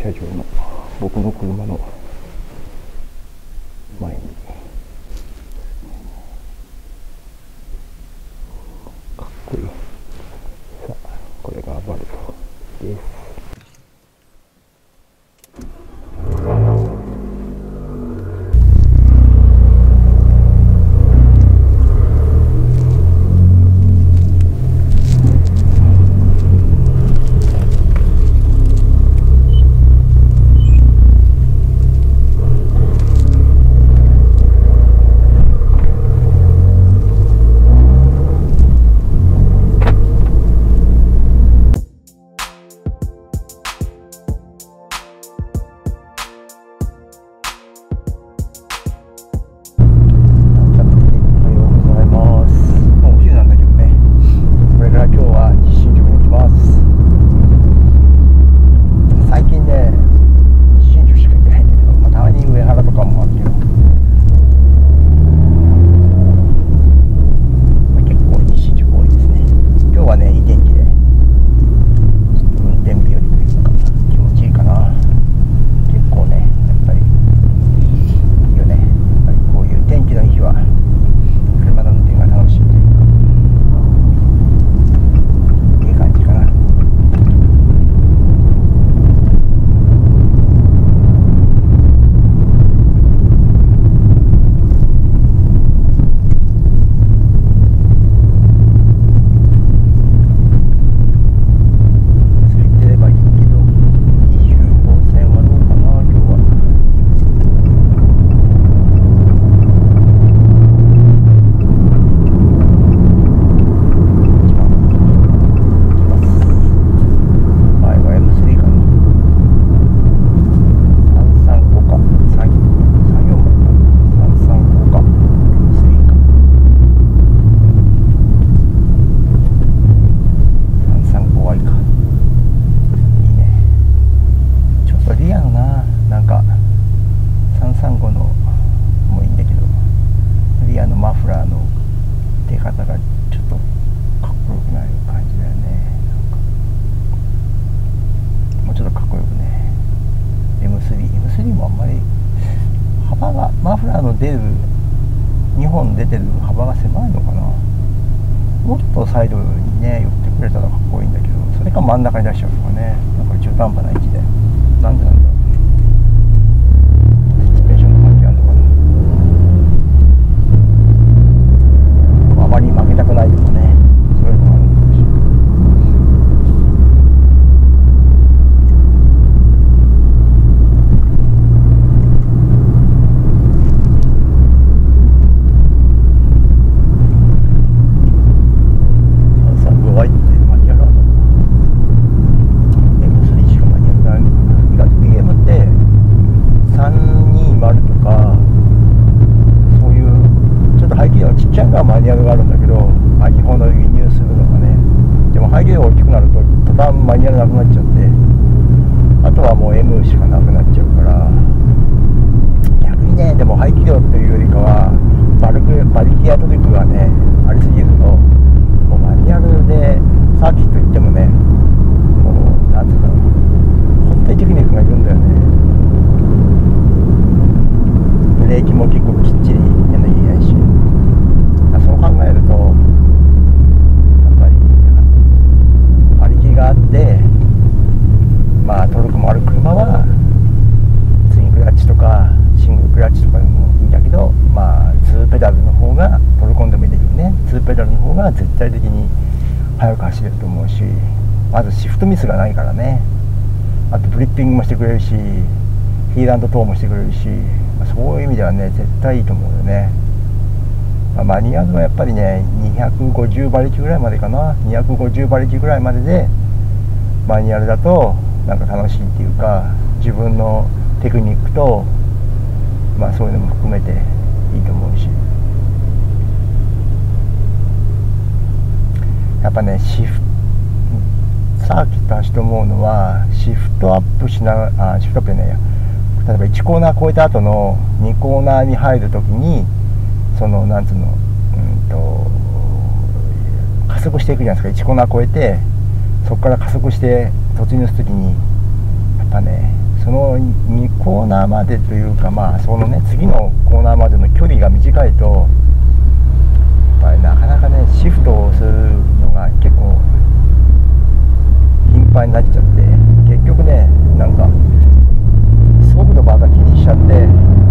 車場の僕の車の前にかっこいい。さあこれがバルトです。マフラーの出る2本出てる幅が狭いのかな。もうちょっとサイドにね寄ってくれたらかっこいいんだけど、それか真ん中に出しちゃうとかね、なんか中途半端な位置で、なんでなんだろう。スペーションの関係あるのかな。あまり負けたくないとかね、そういうのもあるのかもしれない。マニュアルがあるんだけど、日本の輸入するのがね、でも排気量が大きくなると途端マニュアルなくなっちゃって、あとはもう M しかなくなっちゃうから、逆にね、でも排気量というよりかは馬力やトリックがねありすぎると、もうマニュアルでサーキット行ってもね、もうなんていうんだろう、本体テクニックがいるんだよね。ブレーキも結構きっちりやんなきゃいけないし、そう考えるとやっぱり馬力があって、まあトルクもある車はツインクラッチとかシングルクラッチとかでもいいんだけど、まあ2ペダルの方がトルコンでもいいんだけどね、2ペダルの方が絶対的に速く走れると思うし、まずシフトミスがないからね、あとグリッピングもしてくれるし、ヒール&トーもしてくれるし、そういう意味ではね絶対いいと思うよね。マニュアルはやっぱりね250馬力ぐらいまでかな、250馬力ぐらいまででマニュアルだとなんか楽しいっていうか、自分のテクニックとまあそういうのも含めていいと思うし、やっぱねサーキット走って思うのは、シフトアップしなシフトアップじゃないや、例えば1コーナー越えた後の2コーナーに入るときに、そのなんつうの、加速していくじゃないですか。1コーナー越えてそこから加速して突入するときに、やっぱねの2コーナーまでというか、まあそのね次のコーナーまでの距離が短いとやっぱりなかなかねシフトをするのが結構頻繁になっちゃって、結局ねなんか速度ばっか気にしちゃって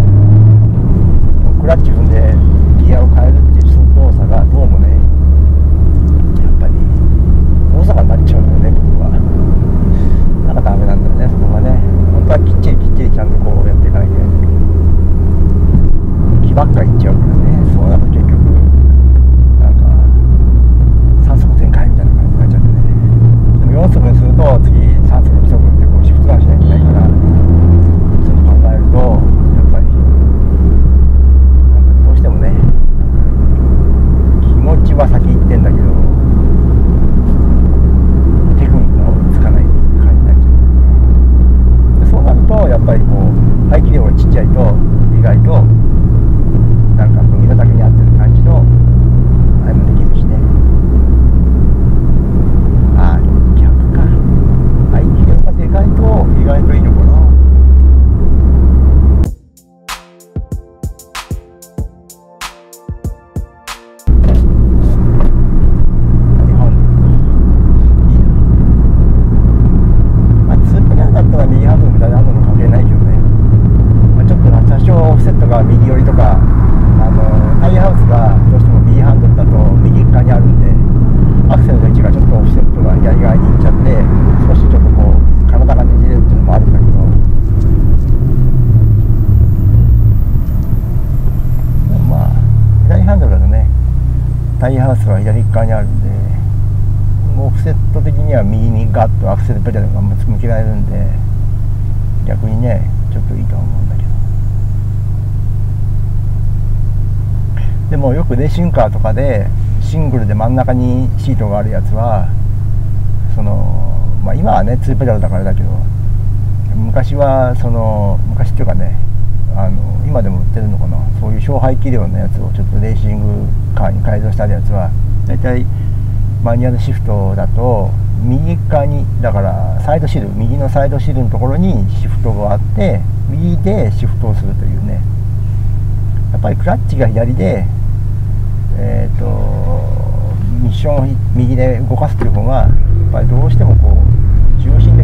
クラッチ踏んでギアを変えるっていう動作がどうもねやっぱり大阪になっちゃうんだよね、僕は。なんかダメなんだよね、そこがね。本当はきっちりちゃんとこうやっていかなきゃいけないんだけど、気ばっかりいっちゃうからね。そうなると結局なんか3速全開みたいな感じになっちゃってね。でも4速にすると次3速6速ってこうシフトダウンしなきゃいけないから、そういうの考えるとやっぱりなんかどうしてもね気持ちは先行ってんだけどテクニックが追いつかない感じになっちゃう。でそうなるとやっぱりこう排気量がちっちゃいと意外となんか身の丈に合ってる感じのあれもできるしね。ああ逆か、排気量がでかいと意外といいのかな。オフセットが右寄りとかタイヤハウスがどうしても右ハンドルだと右側にあるんでアクセルの位置がちょっとオフセットが左側に行っちゃって少しちょっとこう体がねじれるっていうのもあるんだけど、でもまあ左ハンドルだとねタイヤハウスが左側にあるんでオフセット的には右にガッとアクセルペダルが向けられるんで逆にねちょっといいと思うんだけど。でもよくレーシングカーとかでシングルで真ん中にシートがあるやつはまあ、今はね2ペダルだからだけど昔は昔っていうかね今でも売ってるのかな、そういう小排気量のやつをちょっとレーシングカーに改造してあるやつはだいたいマニュアルシフトだと右側にだからサイドシール右のサイドシールのところにシフトがあって右でシフトをするというね、やっぱりクラッチが左でミッションを右で動かすという方がやっぱりどうしてもこう重心で